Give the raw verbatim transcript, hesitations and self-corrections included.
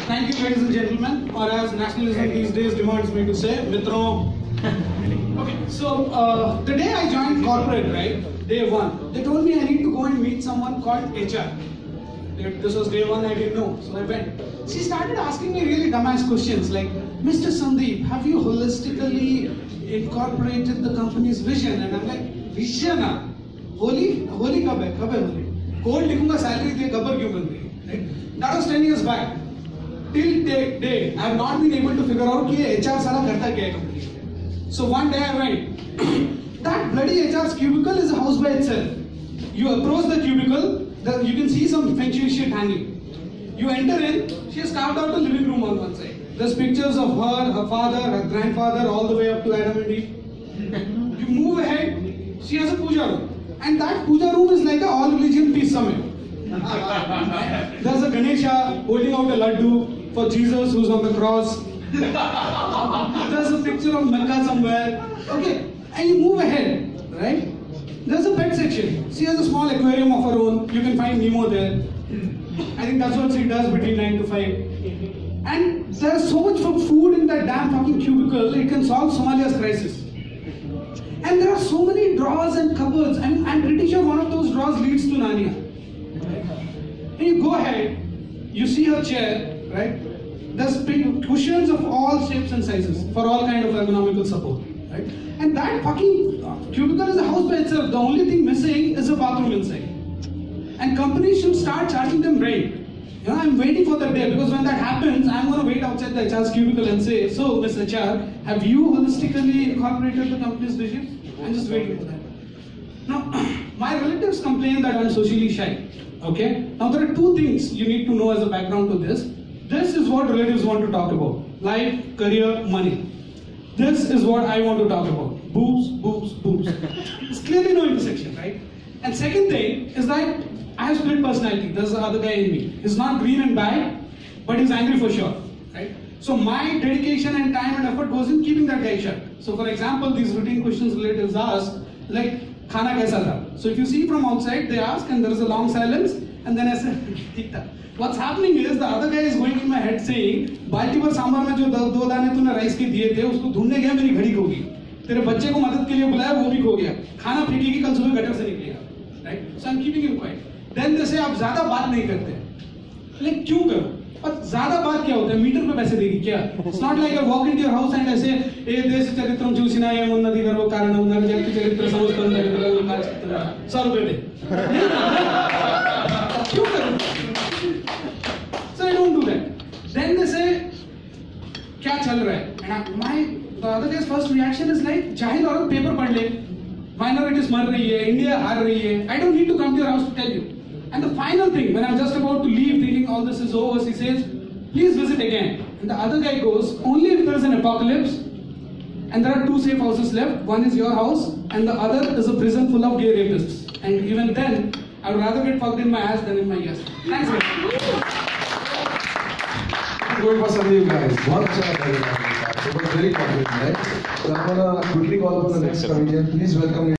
Thank you, ladies and gentlemen, or as nationalism these days demands me to say, Mitro. Okay, so uh, the day I joined corporate, right, day one, they told me I need to go and meet someone called H R. This was day one, I didn't know, so I went. She started asking me really dumbass questions like, Mister Sandeep, have you holistically incorporated the company's vision? And I'm like, vision? Ah? Holy? Holy kab hai? Kab hai holy? Code likhunga, salary diye, gabbar kyun ban rahi? Right? That was ten years back. Till day, I have not been able to figure out कि H R साला करता क्या है company. So one day I went, that bloody H R's cubicle is a house by itself. You approach the cubicle, the, you can see some feng shui shit hanging. You enter in, she has carved out a living room on one side. There's pictures of her, her father, her grandfather, all the way up to Adam and Eve. You move ahead, she has a puja room. And that puja room is like a all religion peace summit. There's a Ganesha holding out a laddu for Jesus who's on the cross. There's a picture of Mecca somewhere. Okay, and you move ahead, right? There's a pet section. She has a small aquarium of her own. You can find Nemo there. I think that's what she does between nine to five. And there's so much for food in that damn fucking cubicle, it can solve Somalia's crisis. And there are so many drawers and cupboards. I'm, I'm pretty sure one of those drawers leads to Narnia. And you go ahead, you see her chair, right? There's big cushions of all shapes and sizes for all kind of ergonomical support, right? And that fucking cubicle is a house by itself. The only thing missing is a bathroom inside. And companies should start charging them rent. You know, I'm waiting for that day because when that happens, I'm going to wait outside the H R's cubicle and say, so, Miss H R, have you holistically incorporated the company's vision? I'm just waiting for that. Now, my relatives complain that I'm socially shy. Okay? Now, there are two things you need to know as a background to this. This is what relatives want to talk about. Life, career, money. This is what I want to talk about. Boobs, boobs, boobs. There's clearly no intersection, right? And second thing is that I have split personality. There's the other guy in me. He's not green and bad, but he's angry for sure, right? So my dedication and time and effort goes in keeping that guy shut. So for example, these routine questions relatives ask, like, Khana kaisa tha? So if you see from outside, they ask and there is a long silence, and then I say, Theek tha. What's happening is the other guy is going in my head saying, बाल्टी पर सांभर में जो दो दाने तूने rice के दिए थे, उसको ढूंढने गया मेरी घड़ी खो गई. तेरे बच्चे को मदद के लिए बुलाया, वो भी खो गया. खाना फेंकेगी कल सुबह गटर से निकलेगा, right? So I'm keeping him quiet. Then they say आप ज़्यादा बात नहीं करते. लेकिन क्यों करो? और ज़्यादा बात क्या होता है? मीटर पे पैसे देगी क्या? It's not like I walk into your house and I say, ए देश चरित्रम चूसिना ये मुन्नति गर्व कारणम नरजति चरित्र समस्पंद चरित्र सौ रुपए दे. क्यों करो? So I don't do that. Then they say, क्या चल रहा है? And my the other guy's first reaction is like, जाहिल औरत पेपर पढ़ ले. Minorities मर रही है, India हार रही है. I don't need to come to your house to tell you. And the final thing, when I'm just about to leave, thinking all this is over, he says, please visit again. And the other guy goes, only if there is an apocalypse, and there are two safe houses left. One is your house, and the other is a prison full of gay rapists. And even then, I would rather get fucked in my ass than in my ears. Thanks, guys. Going for some of you guys. बहुत अच्छा लगा ये गाना. It was very confident, right? So I'm gonna quickly call upon the next comedian. Please welcome.